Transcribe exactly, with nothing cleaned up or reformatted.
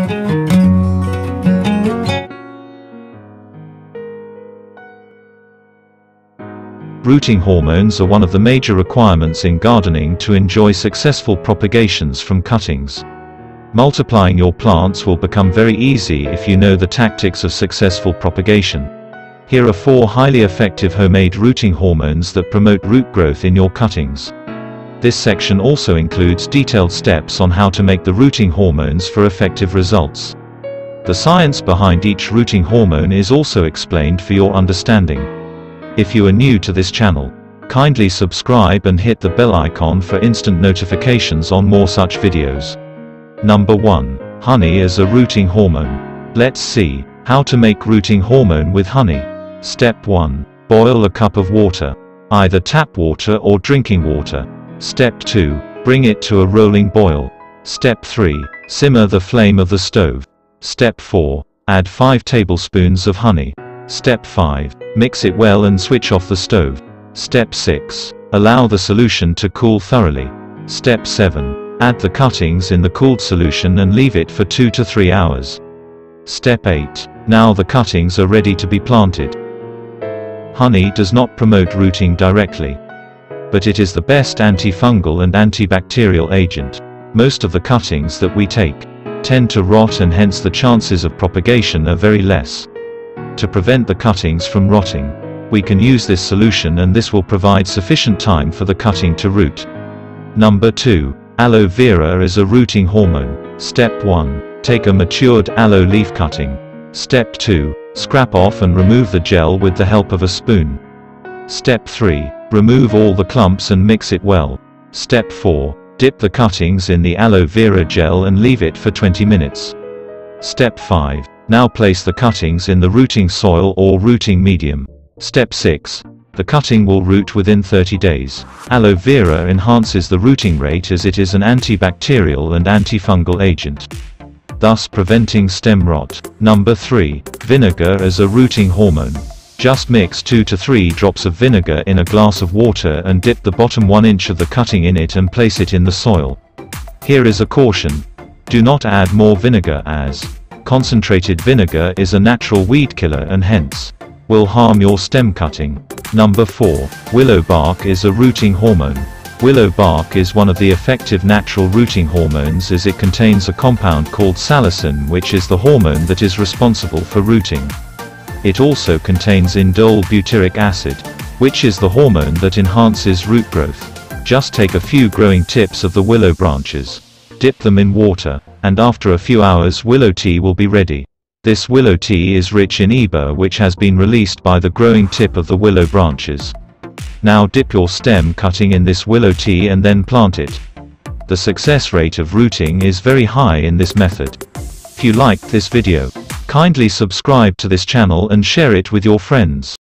Rooting hormones are one of the major requirements in gardening to enjoy successful propagations from cuttings. Multiplying your plants will become very easy if you know the tactics of successful propagation. Here are four highly effective homemade rooting hormones that promote root growth in your cuttings. This section also includes detailed steps on how to make the rooting hormones for effective results. The science behind each rooting hormone is also explained for your understanding. If you are new to this channel, kindly subscribe and hit the bell icon for instant notifications on more such videos. Number one. Honey as a rooting hormone. Let's see how to make rooting hormone with honey. Step one. Boil a cup of water, either tap water or drinking water. Step two. Bring it to a rolling boil. Step three. Simmer the flame of the stove. Step four. Add five tablespoons of honey. Step five. Mix it well and switch off the stove. Step six. Allow the solution to cool thoroughly. Step seven. Add the cuttings in the cooled solution and leave it for two to three hours. Step eight. Now the cuttings are ready to be planted. Honey does not promote rooting directly, but it is the best antifungal and antibacterial agent. Most of the cuttings that we take tend to rot, and hence the chances of propagation are very less. To prevent the cuttings from rotting, we can use this solution, and this will provide sufficient time for the cutting to root. Number two. Aloe vera is a rooting hormone. Step one. Take a matured aloe leaf cutting. Step two. Scrap off and remove the gel with the help of a spoon. Step three. Remove all the clumps and mix it well. Step four. Dip the cuttings in the aloe vera gel and leave it for twenty minutes. Step five. Now place the cuttings in the rooting soil or rooting medium. Step six. The cutting will root within thirty days. Aloe vera enhances the rooting rate as it is an antibacterial and antifungal agent, thus preventing stem rot. Number three. Vinegar as a rooting hormone. Just mix two to three drops of vinegar in a glass of water and dip the bottom one inch of the cutting in it and place it in the soil. Here is a caution. Do not add more vinegar, as concentrated vinegar is a natural weed killer and hence will harm your stem cutting. Number four. Willow bark is a rooting hormone. Willow bark is one of the effective natural rooting hormones, as it contains a compound called salicin, which is the hormone that is responsible for rooting. It also contains indole butyric acid, which is the hormone that enhances root growth. Just take a few growing tips of the willow branches, dip them in water, and after a few hours willow tea will be ready. This willow tea is rich in E B A, which has been released by the growing tip of the willow branches. Now dip your stem cutting in this willow tea and then plant it. The success rate of rooting is very high in this method. If you liked this video, kindly subscribe to this channel and share it with your friends.